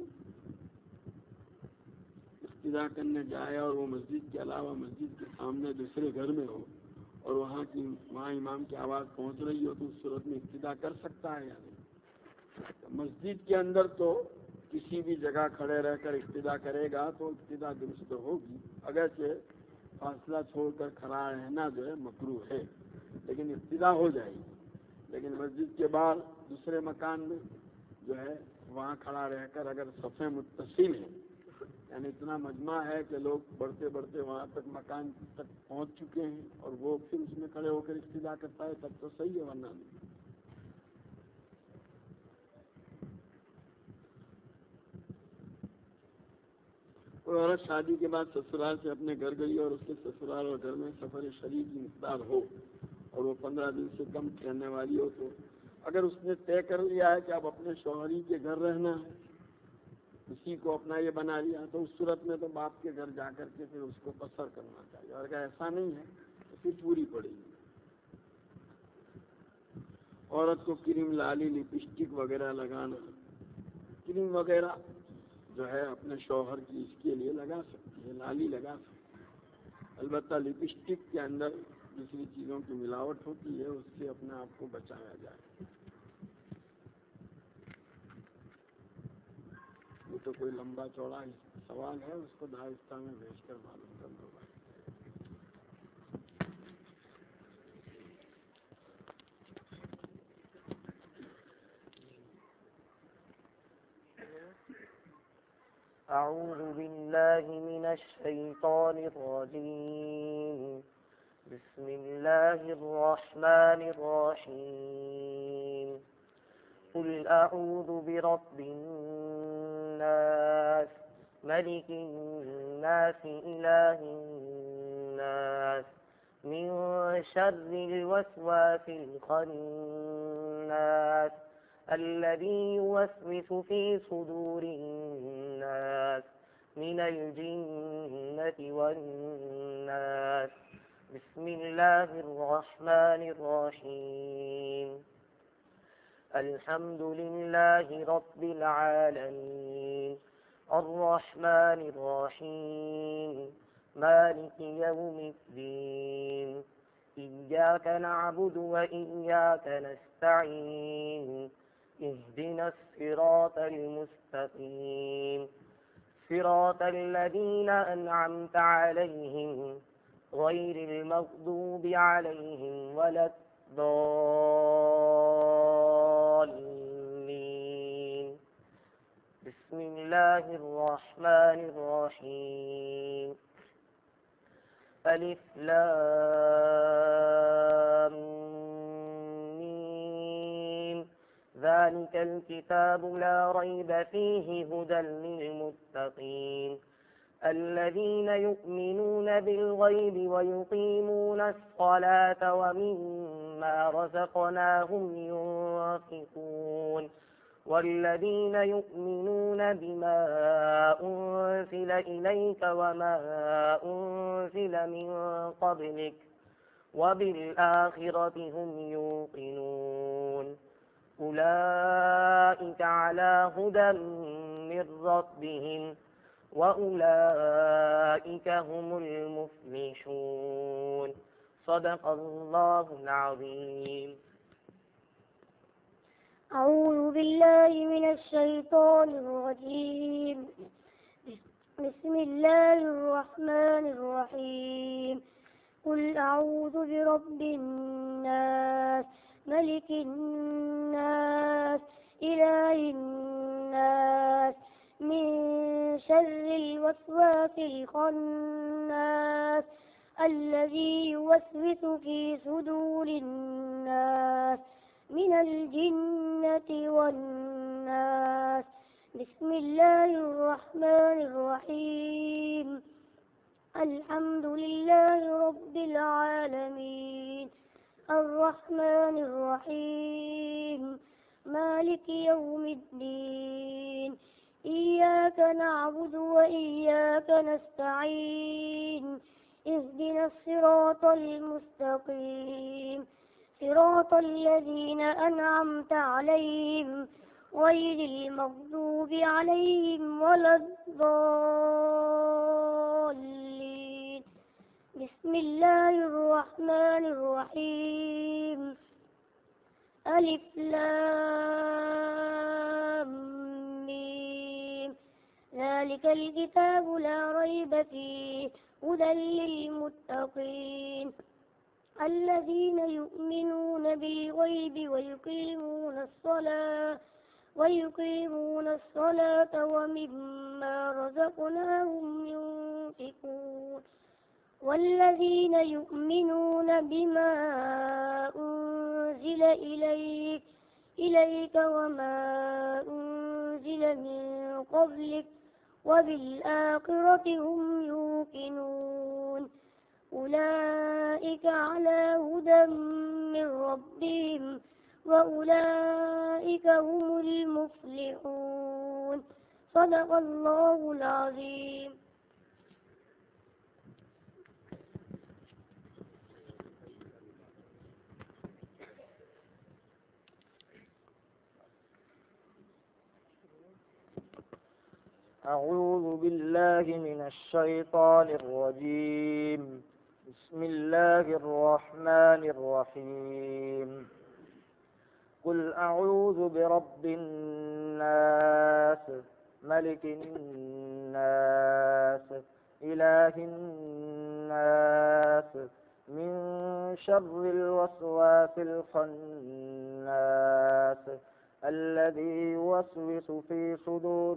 اقتدا کرنے جائے اور وہ مسجد کے علاوہ مسجد کے سامنے دوسرے گھر میں ہو اور وہاں امام کی آواز پہنچ رہی ہو تو اس صورت میں اقتدا کر سکتا ہے یا نہیں؟ مسجد کے اندر تو کسی بھی جگہ کھڑے رہ کر اقتدا کرے گا تو اقتدا درست ہوگی، اگرچہ فاصلہ چھوڑ کر کھڑا رہنا جو ہے مکروہ ہے، لیکن اقتدا ہو جائے گی. لیکن مسجد کے باہر دوسرے مکان میں جو ہے وہاں کھڑا رہ کر اگر صفیں متصل ہیں، یعنی اتنا مجمع ہے کہ لوگ بڑھتے بڑھتے وہاں تک مکان تک پہنچ چکے ہیں اور وہ پھر اس میں کھڑے ہو کر اقتدا کرتا ہے، تب تو صحیح ہے، ورنہ نہیں. کوئی عورت شادی کے بعد سسرال سے اپنے گھر گئی اور اس کے سسرال اور گھر میں سفر شریک کی مقدار ہو اور وہ 15 دن سے کم رہنے والی ہو، تو اگر اس نے طے کر لیا ہے کہ اب اپنے شوہری کے گھر رہنا ہے، اسی کو اپنا یہ بنا لیا، تو اس صورت میں تو باپ کے گھر جا کر کے پھر اس کو قصر کرنا چاہیے. اور اگر ایسا نہیں ہے تو پھر پوری پڑے گی. عورت کو کریم لالی لپسٹک وغیرہ لگانا، کریم وغیرہ جو ہے اپنے شوہر کی اس کے لیے لگا سکتی ہے، لالی لگا سکتی ہے. البتہ لپسٹک کے اندر دوسری چیزوں کی ملاوٹ ہوتی ہے، اس سے اپنے آپ کو بچایا جائے. وہ تو کوئی لمبا چوڑا سوال ہے، اس کو دارستہ میں بھیج کر معلوم کر دو. أعوذ بالله من الشيطان الرجيم. بسم الله الرحمن الرحيم. قل أعوذ برب الناس ملك الناس إله الناس من شر الوسواس الخناس الذي يوسوس في صدور الناس من الجنة والناس. بسم الله الرحمن الرحيم. الحمد لله رب العالمين الرحمن الرحيم مالك يوم الدين. إياك نعبد وإياك نستعين. اهدنا الصراط المستقيم صراط الذين أنعمت عليهم غير المغضوب عليهم ولا الضالين. بسم الله الرحمن الرحيم. ألف لام ميم. ذلك الكتاب لا ريب فيه هدى للمتقين الذين يؤمنون بالغيب ويقيمون الصلاة ومما رزقناهم ينفقون والذين يؤمنون بما أنزل إليك وما أنزل من قبلك وبالآخرة هم يوقنون أولئك على هدى من ربهم وأولئك هم المفلحون. صدق الله العظيم. أعوذ بالله من الشيطان الرجيم. بسم الله الرحمن الرحيم. قل أعوذ برب الناس ملك الناس إله الناس من شر الوسواس الخناس الذي يوسوس في صدور الناس من الجنة والناس. بسم الله الرحمن الرحيم. الحمد لله رب العالمين الرحمن الرحيم مالك يوم الدين. إياك نعبد وإياك نستعين. اهدنا الصراط المستقيم صراط الذين أنعمت عليهم غير المغضوب عليهم ولا الضالين. بسم الله الرحمن الرحيم. ألف لام ميم. ذلك الكتاب لا ريب فيه هدى للمتقين الذين يؤمنون بالغيب ويقيمون الصلاة ومما رزقناهم ينفقون والذين يؤمنون بما أنزل إليك وما أنزل من قبلك وبالآخرة هم يوقنون أولئك على هدى من ربهم وأولئك هم المفلحون. صدق الله العظيم. أعوذ بالله من الشيطان الرجيم. بسم الله الرحمن الرحيم. قل أعوذ برب الناس ملك الناس إله الناس من شر الوسواس الخناس الذي يوسوس في صدور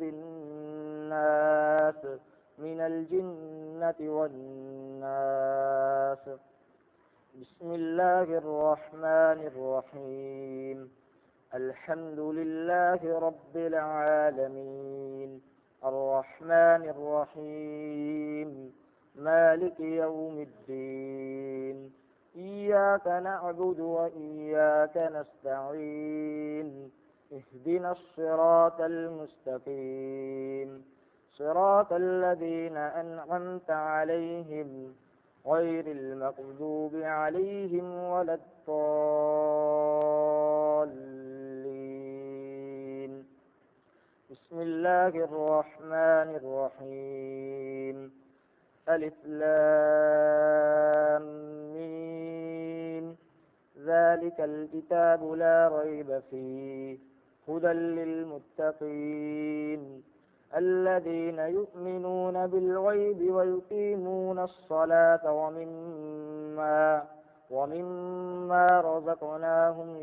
الناس من الجنة والناس. بسم الله الرحمن الرحيم. الحمد لله رب العالمين الرحمن الرحيم مالك يوم الدين إياك نعبد وإياك نستعين اهدنا الصراط المستقيم صراط الذين أنعمت عليهم غير المغضوب عليهم ولا الضالين. بسم الله الرحمن الرحيم. ألف لام ميم. ذلك الكتاب لا ريب فيه هدى للمتقين الذين يؤمنون بالغيب ويقيمون الصلاة ومما رزقناهم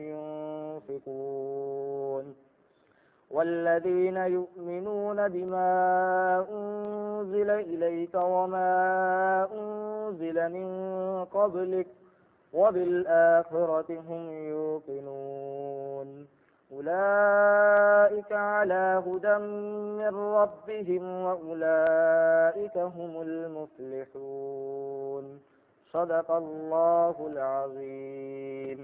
ينفقون والذين يؤمنون بما أنزل إليك وما أنزل من قبلك وبالآخرة هم يوقنون أولئك على هدى من ربهم وأولئك هم المفلحون. صدق الله العظيم.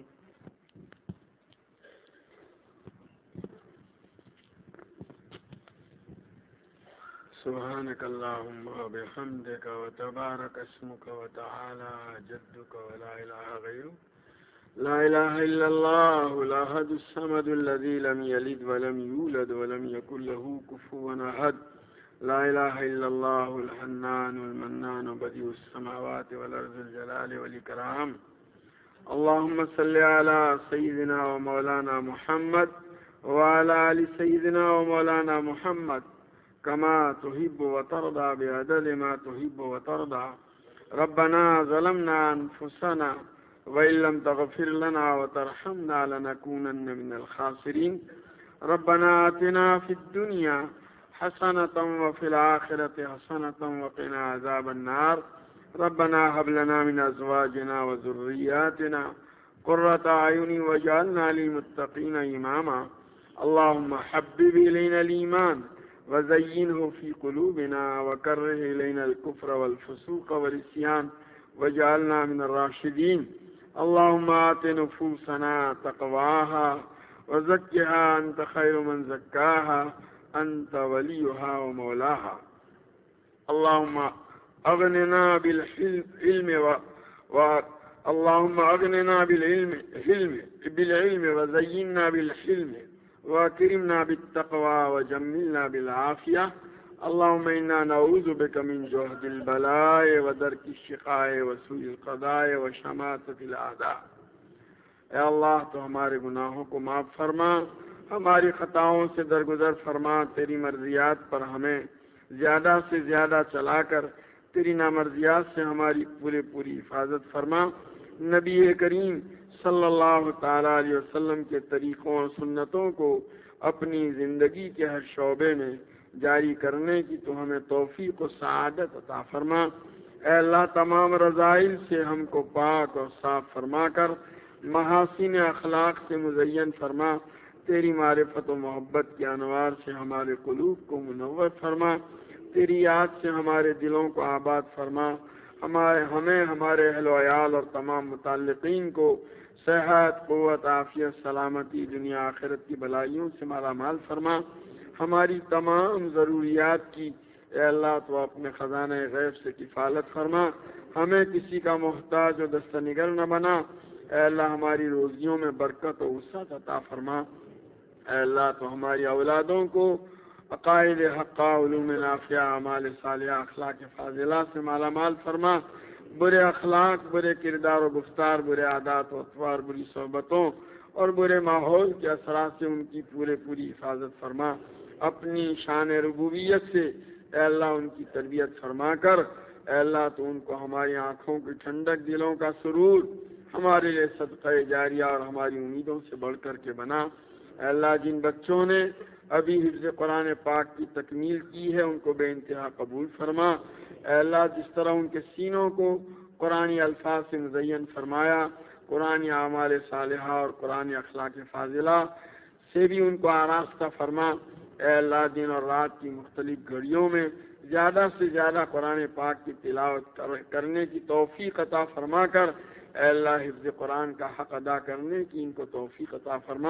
سبحانك اللهم وبحمدك وتبارك اسمك وتعالى جدك ولا إله غيرك لا إله إلا الله الأحد الصمد الذي لم يلد ولم يولد ولم يكن له كفوا أحد لا إله إلا الله الحنان المنان بديع السماوات والأرض الجلال والإكرام. اللهم صل على سيدنا ومولانا محمد وعلى آل سيدنا ومولانا محمد كما تحب وترضى بعدد ما تحب وترضى. ربنا ظلمنا أنفسنا وإن لم تغفر لنا وترحمنا لنكونن من الخاسرين. ربنا آتنا في الدنيا حسنة وفي الآخرة حسنة وقنا عذاب النار. ربنا هب لنا من أزواجنا وذرياتنا قرة أعين واجعلنا للمتقين إماما. اللهم حبب إلينا الإيمان وزينه في قلوبنا وكره إلينا الكفر والفسوق والعصيان واجعلنا من الراشدين. اللهم آت نفوسنا تقواها وزكها أنت خير من زكاها أنت وليها ومولاها. اللهم أغننا بالعلم اللهم اغننا بالعلم وزينا بالحلم واكرمنا بالتقوى وجملنا بالعافية. اللهم انا نعوذ بك من جهد البلاء ودرك الشقاء وسوء القضاء وشماتة الاعداء. اے اللہ تو ہمارے گناہوں کو معاف فرما، ہماری خطاؤں سے درگزر فرما، تیری مرضیات پر ہمیں زیادہ سے زیادہ چلا کر تیری نامرضیات سے ہماری پوری حفاظت فرما۔ نبی کریم صلی اللہ تعالی علیہ وسلم کے طریقوں اور سنتوں کو اپنی زندگی کے ہر شعبے میں جاری کرنے کی تو ہمیں توفیق و سعادت عطا فرما۔ اے اللہ تمام رذائل سے ہم کو پاک اور صاف فرما کر محاسن اخلاق سے مزین فرما، تیری معرفت و محبت کی انوار سے ہمارے قلوب کو منور فرما، تیری یاد سے ہمارے دلوں کو آباد فرما، ہمیں ہمارے اہل و عیال اور تمام متعلقین کو صحت، قوت، عافیت، سلامتی، دنیا آخرت کی بلائیوں سے مالا مال فرما، ہماری تمام ضروریات کی اے اللہ تو اپنے خزانہ غیب سے کفالت فرما، ہمیں کسی کا محتاج و دستنگر نہ بنا۔ اے اللہ ہماری روزیوں میں برکت و وسعت عطا فرما۔ اے اللہ تو ہماری اولادوں کو عقائد حقہ، علوم نافعہ، اعمال صالحہ، اخلاق فاضلہ سے مالا مال فرما، برے اخلاق، برے کردار و گفتار، برے عادات و اطوار، بری صحبتوں اور برے ماحول کے اثرات سے ان کی پوری حفاظت فرما، اپنی شان ربوبیت سے اے اللہ ان کی تربیت فرما کر اے اللہ تو ان کو ہماری آنکھوں کی ٹھنڈک، دلوں کا سرور، ہمارے لیے صدقہ جاریہ اور ہماری امیدوں سے بڑھ کر کے بنا۔ اے اللہ جن بچوں نے ابھی حفظ قرآن پاک کی تکمیل کی ہے ان کو بے انتہا قبول فرما۔ اے اللہ جس طرح ان کے سینوں کو قرآنی الفاظ سے مزین فرمایا، قرآنی اعمال صالحہ اور قرآنی اخلاق فاضلہ سے بھی ان کو آراستہ فرما۔ اے اللہ دن اور رات کی مختلف گھڑیوں میں زیادہ سے زیادہ قرآن پاک کی تلاوت کرنے کی توفیق عطا فرما کر اے اللہ حفظ قرآن کا حق ادا کرنے کی ان کو توفیق عطا فرما۔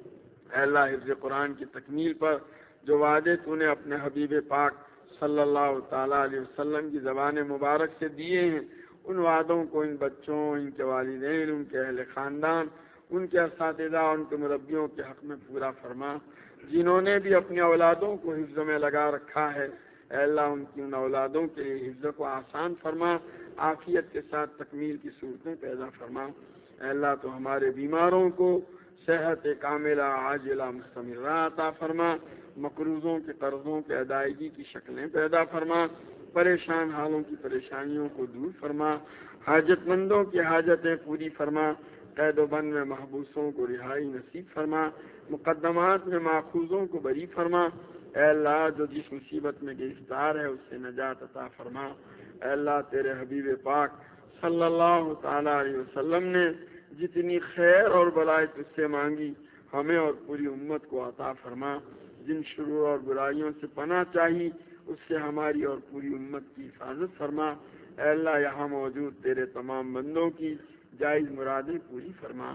اے اللہ حفظ قرآن کی تکمیل پر جو وعدے تو نے اپنے حبیب پاک صلی اللہ تعالیٰ علیہ وسلم کی زبان مبارک سے دیے ہیں، ان وعدوں کو ان بچوں، ان کے والدین، ان کے اہل خاندان، ان کے اساتذہ اور ان کے مربیوں کے حق میں پورا فرما۔ جنہوں نے بھی اپنی اولادوں کو حفظ میں لگا رکھا ہے اے اللہ ان کی ان اولادوں کے لیے حفظ کو آسان فرما، عافیت کے ساتھ تکمیل کی صورتیں پیدا فرما۔ اے اللہ تو ہمارے بیماروں کو صحت کاملہ عاجلہ مستمرہ عطا فرما، مقروضوں کے قرضوں کے ادائیگی کی شکلیں پیدا فرما، پریشان حالوں کی پریشانیوں کو دور فرما، حاجت مندوں کی حاجتیں پوری فرما، قید و بند میں محبوسوں کو رہائی نصیب فرما، مقدمات میں ماخوذوں کو بری فرما۔ اے اللہ جو جس مصیبت میں گرفتار ہے اس سے نجات عطا فرما۔ اے اللہ تیرے حبیب پاک صلی اللہ تعالیٰ علیہ وسلم نے جتنی خیر اور بلائی تجھ سے مانگی ہمیں اور پوری امت کو عطا فرما، جن شرور اور برائیوں سے پناہ چاہی اس سے ہماری اور پوری امت کی حفاظت فرما۔ اے اللہ یہاں موجود تیرے تمام بندوں کی جائز مرادیں پوری فرما۔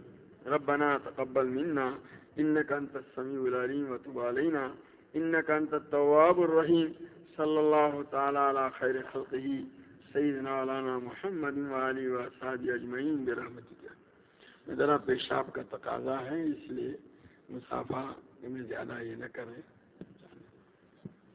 ربنا تقبل منا انك انت السميع العليم وتب علينا انك انت التواب الرحيم صلی اللہ تعالی علی خیر خلقہ سیدنا مولانا محمد وآلہ وصحبہ اجمعین برحمتک۔ ذرا پیشاب کا تقاضا ہے اس لیے مسافہ میں زیادہ یہ نہ کریں۔